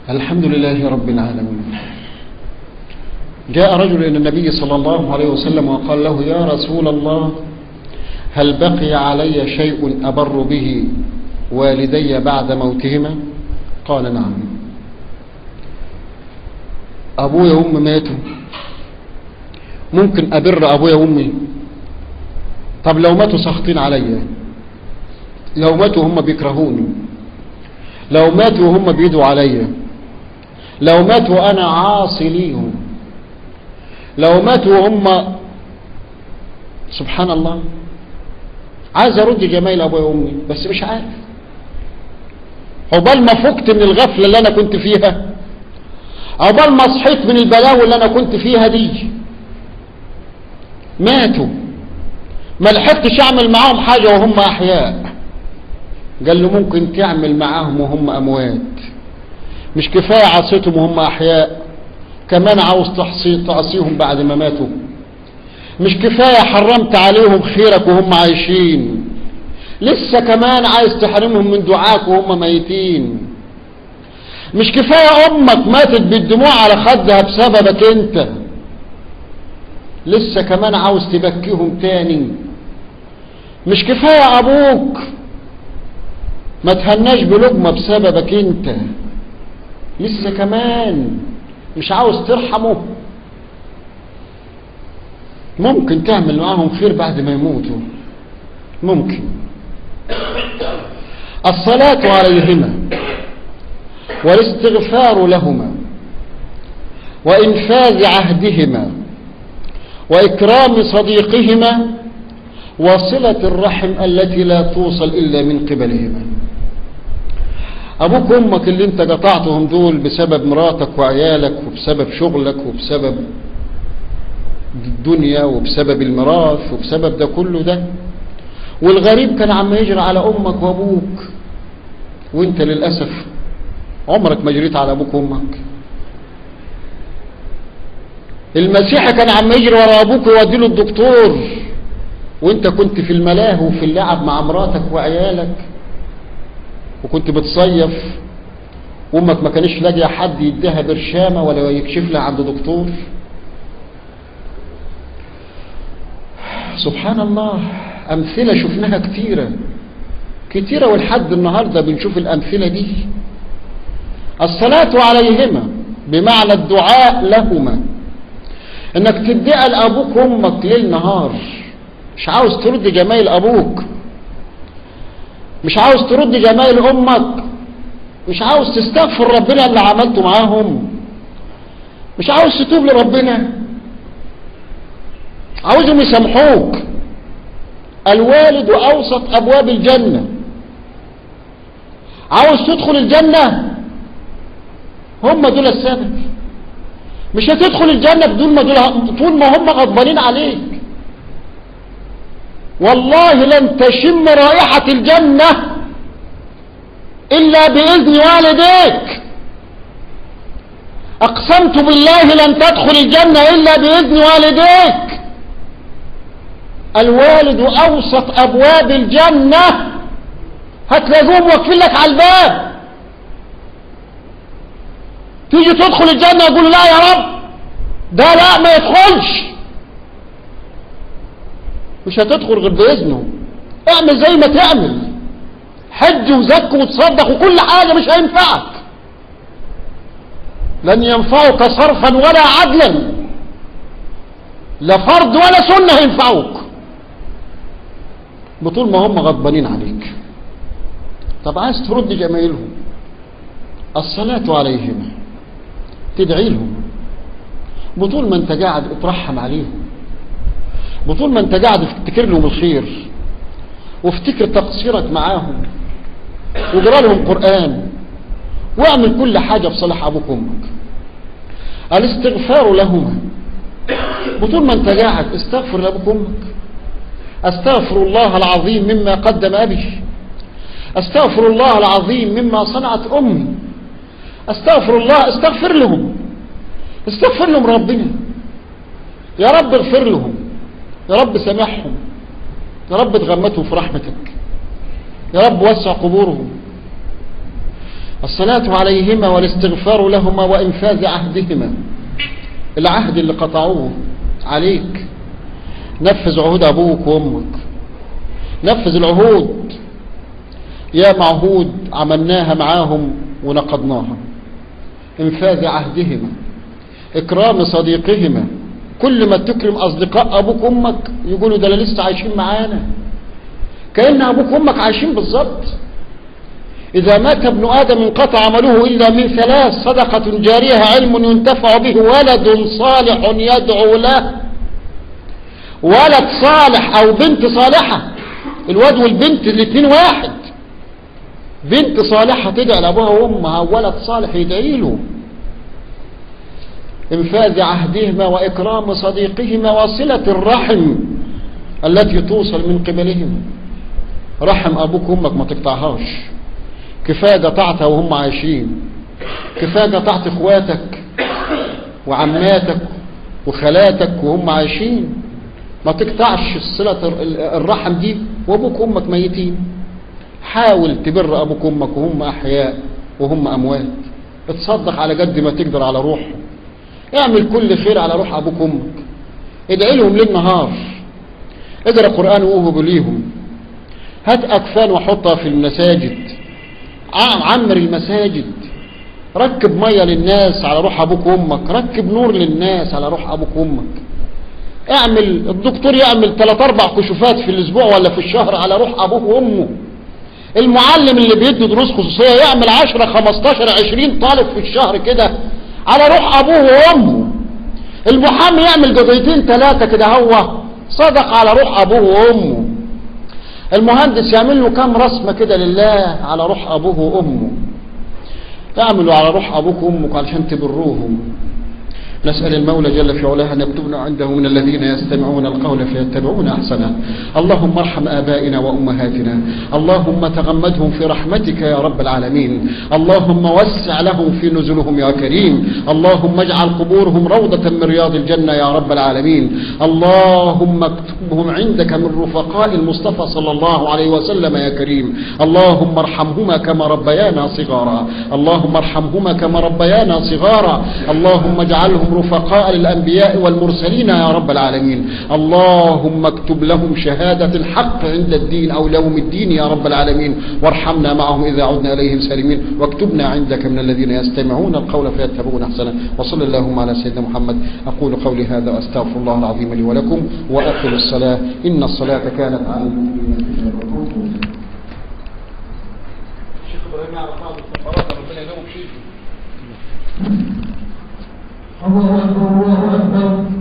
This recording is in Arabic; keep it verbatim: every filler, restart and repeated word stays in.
الحمد لله رب العالمين. جاء رجل إلى النبي صلى الله عليه وسلم وقال له: يا رسول الله، هل بقي علي شيء أبر به والدي بعد موتهما؟ قال: نعم. أبويا وأمي ماتوا، ممكن أبر أبويا وأمي؟ طب لو ماتوا ساخطين عليا، لو ماتوا هم بيكرهوني، لو ماتوا هم بيدوا عليا، لو ماتوا أنا عاصي ليهم، لو ماتوا هم، سبحان الله، عايز أرد جمايل أبويا وأمي بس مش عارف. عقبال ما فقت من الغفلة اللي أنا كنت فيها، عقبال ما صحيت من البلاوي اللي أنا كنت فيها دي، ماتوا، ما لحقتش أعمل معاهم حاجة وهم أحياء. قال له: ممكن تعمل معاهم وهم أموات، مش كفاية عصيتهم وهم أحياء، كمان عاوز تعصيهم بعد ما ماتوا؟ مش كفاية حرمت عليهم خيرك وهم عايشين، لسه كمان عايز تحرمهم من دعاك وهم ميتين؟ مش كفاية أمك ماتت بالدموع على خدها بسببك أنت، لسه كمان عاوز تبكيهم تاني؟ مش كفاية أبوك ما تهناش بلقمة بسببك أنت، لسه كمان مش عاوز ترحمه؟ ممكن تعمل معاهم خير بعد ما يموتوا، ممكن. الصلاة عليهما والاستغفار لهما وإنفاذ عهدهما وإكرام صديقهما وصلة الرحم التي لا توصل إلا من قبلهما. أبوك وأمك اللي انت قطعتهم دول بسبب مراتك وعيالك وبسبب شغلك وبسبب الدنيا وبسبب الميراث وبسبب ده كله ده، والغريب كان عم يجري على أمك وأبوك، وانت للأسف عمرك ما جريت على أبوك وأمك. المسيحي كان عم يجري ورا أبوك ويوديله الدكتور، وانت كنت في الملاهي وفي اللعب مع مراتك وعيالك، وكنت بتصيف، وامك ما كانش لاقيه حد يديها برشامه ولا يكشف لها عند دكتور. سبحان الله، امثله شفناها كتيره كتيره، ولحد النهارده بنشوف الامثله دي. الصلاه عليهما بمعنى الدعاء لهما، انك تدعي لابوك وامك ليل نهار. مش عاوز ترد جمايل ابوك، مش عاوز ترد جمايل امك، مش عاوز تستغفر ربنا اللي عملته معاهم، مش عاوز تتوب لربنا، عاوزهم يسامحوك. الوالد اوسط ابواب الجنة. عاوز تدخل الجنة، هم دول السبب. مش هتدخل الجنة بدون ما دول، طول ما هم غضبانين عليك. والله لن تشم رائحة الجنة إلا بإذن والديك. أقسمت بالله لن تدخل الجنة إلا بإذن والديك. الوالد أوسط أبواب الجنة، هتلاقوهم واقفين لك على الباب. تيجي تدخل الجنة يقولوا: لا يا رب، ده لا ما يدخلش. مش هتدخل غير بإذنه. اعمل زي ما تعمل، حج وزك وتصدق وكل حاجة، مش هينفعك. لن ينفعك صرفا ولا عدلا، لا فرض ولا سنة هينفعوك بطول ما هم غضبانين عليك. طب عايز ترد جمايلهم، الصلاة عليهما، تدعي لهم بطول ما انت قاعد اترحم عليهم، بطول ما انت قاعد افتكر لهم الخير، وافتكر تقصيرك معاهم، واقرا لهم قرآن، واعمل كل حاجة في صالح ابوك وامك. الاستغفار لهما، بطول ما انت قاعد استغفر لابوك وامك. استغفر الله العظيم مما قدم ابي، استغفر الله العظيم مما صنعت امي، استغفر الله. استغفر لهم، استغفر لهم ربنا. يا رب اغفر لهم، يا رب سامحهم، يا رب تغمتهم في رحمتك، يا رب وسع قبورهم، الصلاة عليهما والاستغفار لهما وإنفاذ عهدهما، العهد اللي قطعوه عليك نفذ عهود أبوك وأمك، نفذ العهود، يا معهود عملناها معاهم ونقضناها، انفاذ عهدهما، إكرام صديقهما، كل ما تكرم أصدقاء أبوك وأمك يقولوا ده لسه عايشين معانا، كأن أبوك وأمك عايشين بالظبط. إذا مات ابن آدم انقطع عمله إلا من ثلاث: صدقة جارية، علم ينتفع به، ولد صالح يدعو له. ولد صالح أو بنت صالحة، الواد والبنت الاثنين واحد، بنت صالحة تدعي لأبوها وأمها، ولد صالح يدعي له. انفاذ عهدهما وإكرام صديقهما وصلة الرحم التي توصل من قبلهم. رحم أبوك وأمك ما تقطعهاش، كفاية قطعتها وهم عايشين، كفاية قطعت اخواتك وعماتك وخالاتك وهم عايشين، ما تقطعش صلة الرحم دي وابوك وامك ميتين. حاول تبر ابوك وامك وهم احياء وهم اموات، اتصدق على قد ما تقدر على روحهم، اعمل كل خير على روح ابوك وامك، ادعي لهم ليل نهار، اقرا قرآن ووهب ليهم، هات اكفان وحطها في المساجد، عمر المساجد، ركب ميه للناس على روح ابوك وامك، ركب نور للناس على روح ابوك وامك، اعمل، الدكتور يعمل ثلاث اربع كشوفات في الاسبوع ولا في الشهر على روح ابوه وامه، المعلم اللي بيدي دروس خصوصيه يعمل عشرة خمستاشر عشرين طالب في الشهر كده على روح ابوه وامه، المحامي يعمل قضيتين ثلاثه كده هو صدق على روح ابوه وامه، المهندس يعمل له كام رسمه كده لله على روح ابوه وامه. اعملوا على روح ابوك وامك علشان تبروهم. نسأل المولى جل في علاه أن يكتبنا عنده من الذين يستمعون القول فيتبعون أحسنه. اللهم ارحم آبائنا وأمهاتنا، اللهم تغمدهم في رحمتك يا رب العالمين، اللهم وسع لهم في نزلهم يا كريم، اللهم اجعل قبورهم روضة من رياض الجنة يا رب العالمين، اللهم اكتبهم عندك من رفقاء المصطفى صلى الله عليه وسلم يا كريم، اللهم ارحمهما كما ربيانا صغارا، اللهم ارحمهما كما ربيانا صغارا، اللهم اجعلهم رفقاء للأنبياء والمرسلين يا رب العالمين، اللهم اكتب لهم شهادة الحق عند الدين أو يوم الدين يا رب العالمين، وارحمنا معهم إذا عدنا إليهم سالمين، واكتبنا عندك من الذين يستمعون القول فيتبعون أحسنه. وصلى اللهم على سيدنا محمد. أقول قولي هذا وأستغفر الله العظيم لي ولكم، وأقم الصلاة إن الصلاة كانت على المؤمنين. الشيخ إبراهيم يعرف بعض الفقرات ربنا يدوم شيء. الله أكبر الله أكبر.